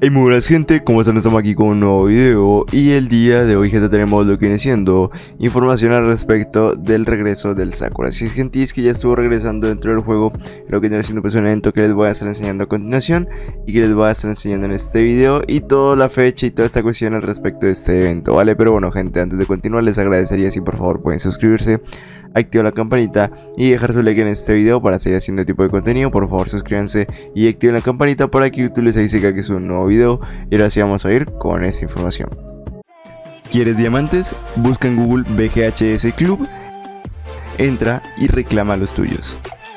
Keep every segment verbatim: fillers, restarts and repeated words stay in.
Hey, muy buenas gente, ¿cómo están? Estamos aquí con un nuevo video y el día de hoy, gente, tenemos lo que viene siendo información al respecto del regreso del Sakura. Si es gente, es que ya estuvo regresando dentro del juego, lo que viene siendo pues un evento que les voy a estar enseñando a continuación y que les voy a estar enseñando en este video y toda la fecha y toda esta cuestión al respecto de este evento, ¿vale? Pero bueno, gente, antes de continuar les agradecería si por favor pueden suscribirse, activar la campanita y dejar su like en este video para seguir haciendo este tipo de contenido. Por favor, suscríbanse y activen la campanita para que YouTube les avise que aquí es un nuevo video. Y ahora sí vamos a ir con esta información. ¿Quieres diamantes? Busca en Google B G H S Club, entra y reclama los tuyos.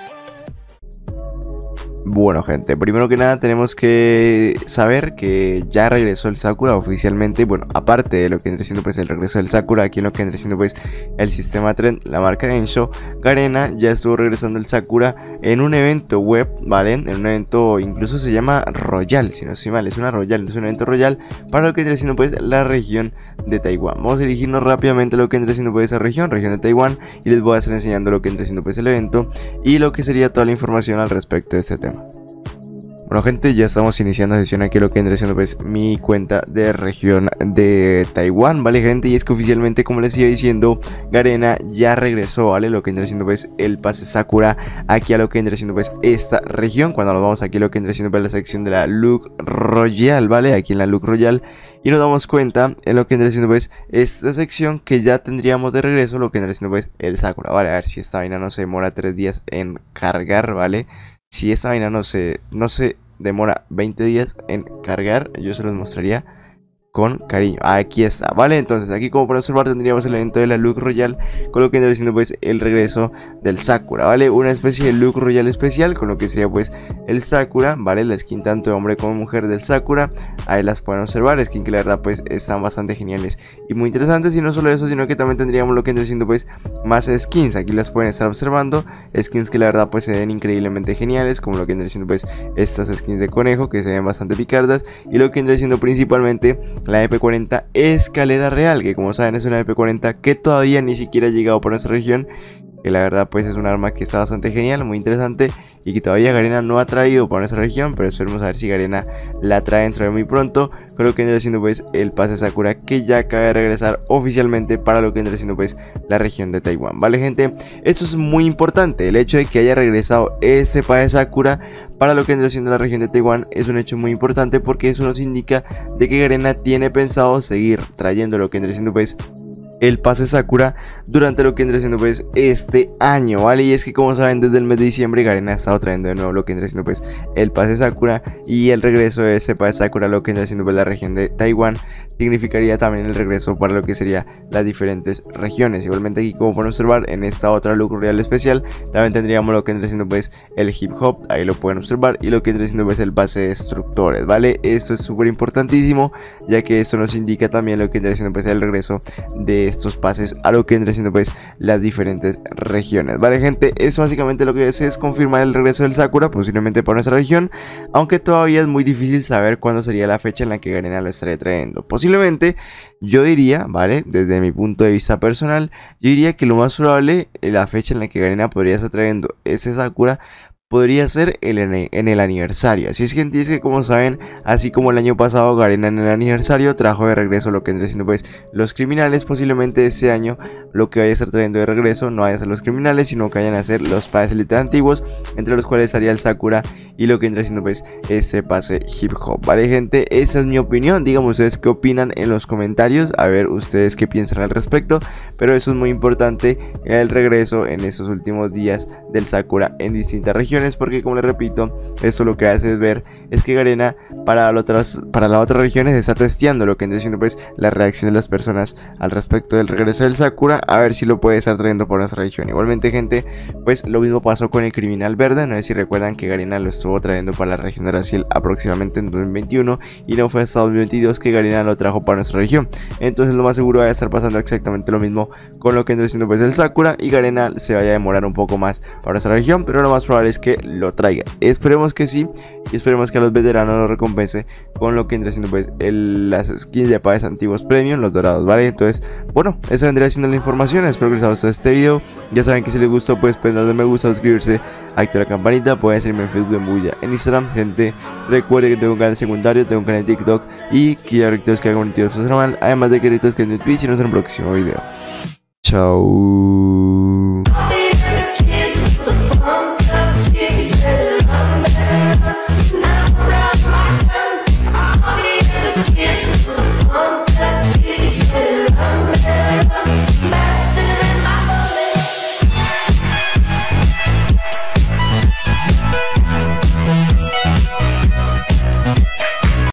Bueno, gente, primero que nada tenemos que saber que ya regresó el Sakura oficialmente. Bueno, aparte de lo que entra siendo pues el regreso del Sakura, aquí en lo que entra siendo pues el sistema Trend, la marca de Ensho, Garena ya estuvo regresando el Sakura en un evento web, ¿vale? En un evento, incluso se llama Royal, si no estoy mal, es una Royal, no es un evento Royal, para lo que entra siendo pues la región de Taiwán. Vamos a dirigirnos rápidamente a lo que entra siendo pues esa región, región de Taiwán, y les voy a estar enseñando lo que entra siendo pues el evento y lo que sería toda la información al respecto de este tema. Bueno, gente, ya estamos iniciando sesión aquí lo que vendrá siendo pues mi cuenta de región de Taiwán, ¿vale, gente? Y es que oficialmente, como les iba diciendo, Garena ya regresó, ¿vale? Lo que vendrá siendo pues el pase Sakura aquí a lo que vendrá siendo pues esta región. Cuando nos vamos aquí a lo que vendrá siendo pues la sección de la Look Royal, ¿vale? Aquí en la Look Royal, y nos damos cuenta en lo que vendrá siendo pues esta sección que ya tendríamos de regreso lo que vendrá siendo pues el Sakura, ¿vale? A ver si esta vaina no se demora tres días en cargar, ¿vale? Si esta vaina no se, no se demora veinte días en cargar, yo se los mostraría con cariño. Aquí está, ¿vale? Entonces aquí, como pueden observar, tendríamos el evento de la Look Royal, con lo que vendría siendo pues el regreso del Sakura, ¿vale? Una especie de Look Royal especial, con lo que sería pues el Sakura, ¿vale? La skin tanto de hombre como mujer del Sakura, ahí las pueden observar, skin que la verdad pues están bastante geniales y muy interesantes. Y no solo eso, sino que también tendríamos lo que vendría siendo pues más skins, aquí las pueden estar observando, skins que la verdad pues se ven increíblemente geniales, como lo que vendría siendo pues estas skins de conejo, que se ven bastante picardas, y lo que vendría siendo principalmente la E P cuarenta Escalera Real, que como saben es una E P cuarenta que todavía ni siquiera ha llegado por nuestra región, que la verdad pues es un arma que está bastante genial, muy interesante, y que todavía Garena no ha traído por nuestra región, pero esperemos a ver si Garena la trae dentro de muy pronto, con lo que vendrá siendo pues el pase Sakura, que ya acaba de regresar oficialmente para lo que vendrá siendo pues la región de Taiwán, ¿vale, gente? Esto es muy importante, el hecho de que haya regresado este pase Sakura para lo que vendrá siendo la región de Taiwán es un hecho muy importante, porque eso nos indica de que Garena tiene pensado seguir trayendo lo que vendrá siendo pues el pase Sakura durante lo que vendrá siendo pues este año, ¿vale? Y es que, como saben, desde el mes de diciembre Garena ha estado trayendo de nuevo lo que vendrá siendo pues el pase Sakura, y el regreso de ese pase Sakura, lo que vendrá siendo pues la región de Taiwán, significaría también el regreso para lo que sería las diferentes regiones. Igualmente aquí, como pueden observar, en esta otra Look Royal especial también tendríamos lo que vendrá siendo pues el hip hop, ahí lo pueden observar, y lo que vendrá siendo pues el pase de destructores, ¿vale? Esto es súper importantísimo, ya que esto nos indica también lo que vendrá siendo pues el regreso de estos pases a lo que vendrá siendo pues las diferentes regiones, ¿vale, gente? Eso básicamente lo que es es confirmar el regreso del Sakura, posiblemente para nuestra región, aunque todavía es muy difícil saber cuándo sería la fecha en la que Garena lo estaría trayendo. Posiblemente, yo diría, ¿vale? Desde mi punto de vista personal, yo diría que lo más probable, la fecha en la que Garena podría estar trayendo ese Sakura podría ser el en el aniversario. Así es, gente, es que, como saben, así como el año pasado Garena en el aniversario trajo de regreso lo que vendría siendo pues los criminales, posiblemente este año lo que vaya a estar trayendo de regreso no vaya a ser los criminales, sino que vayan a ser los pases elite antiguos, entre los cuales estaría el Sakura y lo que vendría siendo pues este pase hip hop, ¿vale, gente? Esa es mi opinión, díganme ustedes qué opinan en los comentarios, a ver ustedes qué piensan al respecto, pero eso es muy importante, el regreso en estos últimos días del Sakura en distintas regiones, porque, como les repito, esto lo que hace es ver es que Garena para, otras, para las otras regiones está testeando lo que vendría siendo pues la reacción de las personas al respecto del regreso del Sakura, a ver si lo puede estar trayendo por nuestra región. Igualmente, gente, pues lo mismo pasó con el criminal verde, no sé si recuerdan que Garena lo estuvo trayendo para la región de Brasil aproximadamente en dos mil veintiuno, y no fue hasta dos mil veintidós que Garena lo trajo para nuestra región. Entonces lo más seguro va a estar pasando exactamente lo mismo con lo que vendría siendo pues el Sakura, y Garena se vaya a demorar un poco más para esta región, pero lo más probable es que lo traiga. Esperemos que sí, y esperemos que a los veteranos los recompense con lo que vendría siendo pues el, las skins de pavés antiguos premium, los dorados, ¿vale? Entonces, bueno, esa vendría siendo la información. Espero que les haya gustado este video. Ya saben que si les gustó, pues pueden darle me gusta, suscribirse, activar la campanita, pueden seguirme en Facebook, en Bulla, en Instagram. Gente, recuerden que tengo un canal secundario, tengo un canal de TikTok y que hay rectos que hagan bonitos personal, además de que rectos que en Twitch, y nos vemos en el próximo video. Chao.